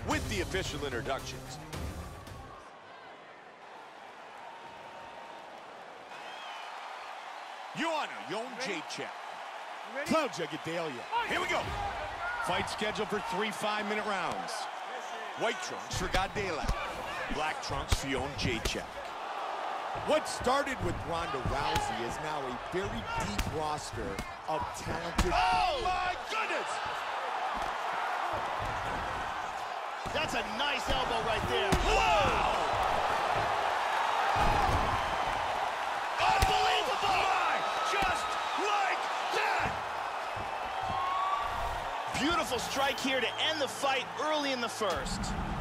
with the official introductions. Jacek. Claudia Gadelha. Here we go. Fight scheduled for 3 5-minute rounds. White trunks for Gadelha. Black trunks for Jacek. What started with Ronda Rousey is now a very deep roster of talented... Oh, my goodness! That's a nice elbow right there. Wow! Unbelievable! Just like that! Beautiful strike here to end the fight early in the first.